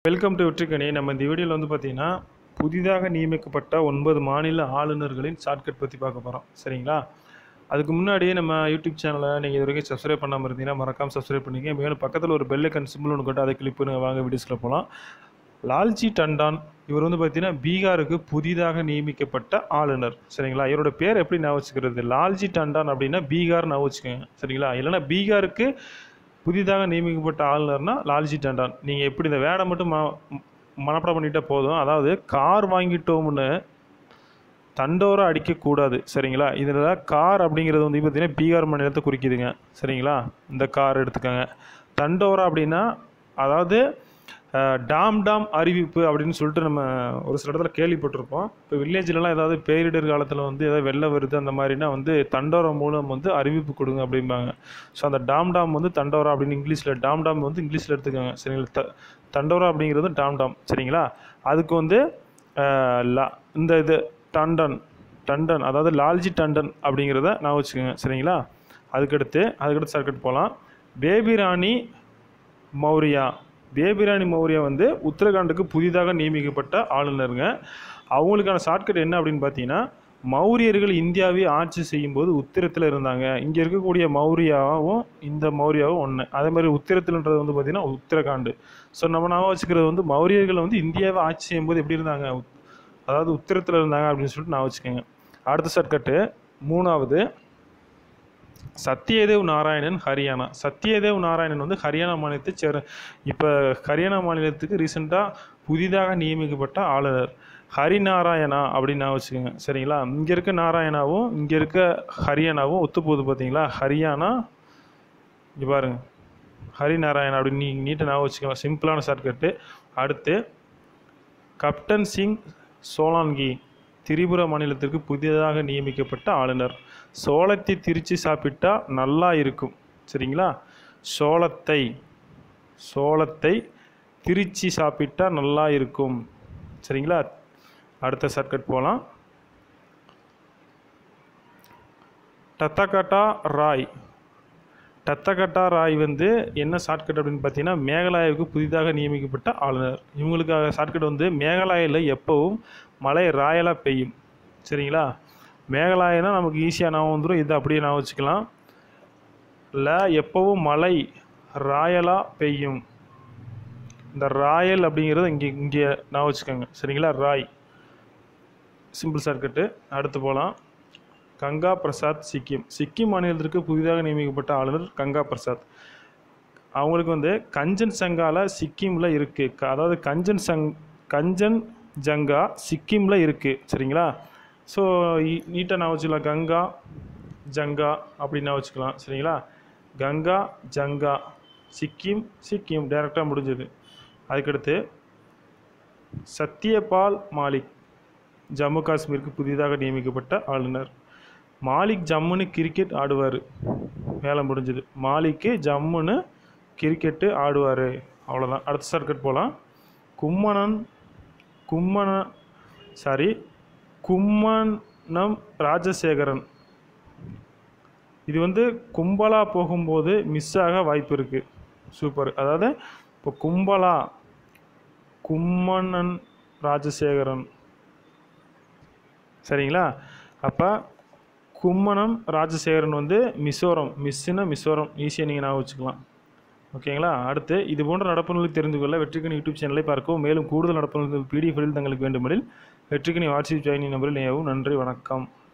Welcome to வெற்றிக்கணி. நம்ம இந்த வீடியோவில் வந்து பார்த்தீங்கன்னா புதிதாக நியமிக்கப்பட்ட 9 மாநில ஆளுநர்களின் ஷார்ட்கட் பற்றி பார்க்க போகிறோம். சரிங்களா? அதுக்கு முன்னாடியே நம்ம யூடியூப் சேனலை நீங்கள் இது வரைக்கும் சப்ஸ்கிரைப் பண்ணாமல் இருந்தீங்கன்னா மறக்காமல் சப்ஸ்கிரைப் பண்ணிக்க. மேலும் பக்கத்தில் ஒரு பெல் ஐக்கன் சிம்பிள் ஒன்று கொண்டு அதை கிளிக் பண்ணி வாங்க வீடியோஸில் போகலாம். லால்ஜி டண்டான் இவர் வந்து பார்த்தீங்கன்னா பீகாருக்கு புதிதாக நியமிக்கப்பட்ட ஆளுநர். சரிங்களா? இவரோட பேர் எப்படி நான் வச்சுக்கிறது? லால்ஜி டண்டான் அப்படின்னா பீகார் நான் வச்சுக்கோங்க. சரிங்களா? இல்லைன்னா பீகாருக்கு புதிதாக நியமிக்கப்பட்ட ஆளுநர்னா லால்ஜி டண்டான். நீங்கள் எப்படி இந்த வேடை மட்டும் மனப்பாடம் பண்ணிட்டா போதும். அதாவது கார் வாங்கிட்டோம்னு தண்டோரா அடிக்கக்கூடாது. சரிங்களா? இதில் கார் அப்படிங்கிறது வந்து பார்த்தீங்கன்னா பீகார் மாநிலத்தை குறிக்குதுங்க. சரிங்களா? இந்த கார் எடுத்துக்கோங்க. தண்டோரா அப்படின்னா அதாவது டாம் அறிவிப்பு அப்படின்னு சொல்லிட்டு நம்ம ஒரு சில இடத்துல கேள்விப்பட்டிருப்போம். இப்போ வில்லேஜ்லலாம் ஏதாவது பேரிடர் காலத்தில் வந்து ஏதாவது வெள்ளம் வருது அந்த மாதிரினா வந்து தண்டோரா மூலம் வந்து அறிவிப்பு கொடுங்க அப்படிம்பாங்க. ஸோ அந்த டாம் வந்து தண்டோரா அப்படின்னு இங்கிலீஷில் டாம் வந்து இங்கிலீஷில் எடுத்துக்கோங்க. சரிங்களா? தண்டோரா அப்படிங்கிறது டாம். சரிங்களா? அதுக்கு வந்து இந்த இது டண்டன் அதாவது லால்ஜி டண்டன் அப்படிங்கிறத நான் வச்சுக்கோங்க. சரிங்களா? அதுக்கடுத்து ஷார்ட்கட் போகலாம். பேபிராணி மௌரியா வந்து உத்தரகாண்டுக்கு புதிதாக நியமிக்கப்பட்ட ஆளுநருங்க. அவங்களுக்கான ஷார்ட்கட் என்ன அப்படின்னு பார்த்தீங்கன்னா, மௌரியர்கள் இந்தியாவை ஆட்சி செய்யும்போது உத்திரத்தில் இருந்தாங்க. இங்கே இருக்கக்கூடிய மௌரியாவும் இந்த மௌரியாவும் ஒன்று. அதே மாதிரி உத்திரத்தில்ன்றது வந்து பார்த்திங்கன்னா உத்தரகாண்டு. ஸோ நம்ம வச்சுக்கிறது வந்து மௌரியர்கள் வந்து இந்தியாவை ஆட்சி செய்யும்போது எப்படி இருந்தாங்க, அதாவது உத்திரத்தில் இருந்தாங்க அப்படின்னு சொல்லிட்டு நான் வச்சுக்கோங்க. அடுத்த ஷார்ட்கட்டு 3வது சத்யதேவ் நாராயணன் ஹரியானா. சத்யதேவ் நாராயணன் வந்து ஹரியானா மாநிலத்தை இப்போ ஹரியானா மாநிலத்துக்கு ரீசெண்டாக புதிதாக நியமிக்கப்பட்ட ஆளுநர். ஹரிநாராயணா அப்படின்னு நான் வச்சுக்கோங்க. சரிங்களா? இங்கே இருக்க நாராயணாவும் இங்கே இருக்க ஹரியானாவும் ஒத்து போகுது பார்த்தீங்களா? ஹரியானா இங்கே பாருங்கள், ஹரிநாராயணா அப்படின்னு நீங்கள் நீட்டாக நான் வச்சுக்கலாம். சிம்பிளான ஷார்ட்கட்டு. அடுத்து கப்டன் சிங் சோலான்கி திரிபுரா மாநிலத்திற்கு புதிதாக நியமிக்கப்பட்ட ஆளுநர். சோளத்தை திரித்து சாப்பிட்டா நல்லா இருக்கும். சரிங்களா? சோளத்தை திரித்து சாப்பிட்டா நல்லா இருக்கும். சரிங்களா? அடுத்த ஷார்ட்கட் போகலாம். டத்தகட்டா ராய் வந்து என்ன ஷார்ட்கட் அப்படின்னு பார்த்தீங்கன்னா மேகாலயாவுக்கு புதிதாக நியமிக்கப்பட்ட ஆளுநர். இவங்களுக்காக ஷார்ட்கட் வந்து மேகாலயாவில் எப்பவும் மழை ராயலாக பெய்யும். சரிங்களா? மேகாலயனா நமக்கு ஈஸியாக நான் வந்துடும். இது அப்படியே நான் வச்சுக்கலாம். இல்லை எப்பவும் மழை ராயலாக பெய்யும். இந்த ராயல் அப்படிங்கிறது இங்கே நான் வச்சுக்கோங்க. சரிங்களா? ராய் சிம்பிள் ஷார்ட்கட்டு. அடுத்து போகலாம். கங்கா பிரசாத் சிக்கிம் மாநிலத்திற்கு புதிதாக நியமிக்கப்பட்ட ஆளுநர் கங்கா பிரசாத். அவங்களுக்கு வந்து கஞ்சன் சங்கால சிக்கிமில் இருக்குது. அதாவது கஞ்சன் ஜங்கா சிக்கிமில் இருக்குது. சரிங்களா? ஸோ நீட்டாக நான் வச்சுக்கலாம். கங்கா ஜங்கா அப்படின்னு நான் வச்சுக்கலாம். சரிங்களா? கங்கா ஜங்கா சிக்கிம் டைரெக்டாக முடிஞ்சது. அதுக்கடுத்து சத்யபால் மாலிக் ஜம்மு காஷ்மீருக்கு புதிதாக நியமிக்கப்பட்ட ஆளுநர். மாலிக் ஜம்முன்னு கிரிக்கெட் ஆடுவார். வேலை முடிஞ்சது. மாலிக்கு ஜம்முன்னு கிரிக்கெட்டு ஆடுவார். அவ்வளோதான். அடுத்த ஷார்ட்கட் போகலாம். கும்மனம் ராஜசேகரன். இது வந்து கும்பலா போகும்போது மிஸ் ஆக வாய்ப்பு இருக்குது. சூப்பர். அதாவது இப்போ கும்மனன் ராஜசேகரன். சரிங்களா? அப்போ கும்மனம் ராஜசேகரன் வந்து மிசோரம் ஈஸியாக நீங்கள் நான் வச்சுக்கலாம். ஓகேங்களா? அடுத்து இது போன்ற நடப்புகளை தெரிந்து கொள்ள வெற்றிக்கணி யூடியூப் சேனலை பார்க்கவும். மேலும் கூடுதல் நடப்புகள் PDF தங்களுக்கு வேண்டுமெனில் வெற்றிக்கணி வாட்ஸ்அப் ஜாயினிங் நம்பரில் நேயவும். நன்றி, வணக்கம்.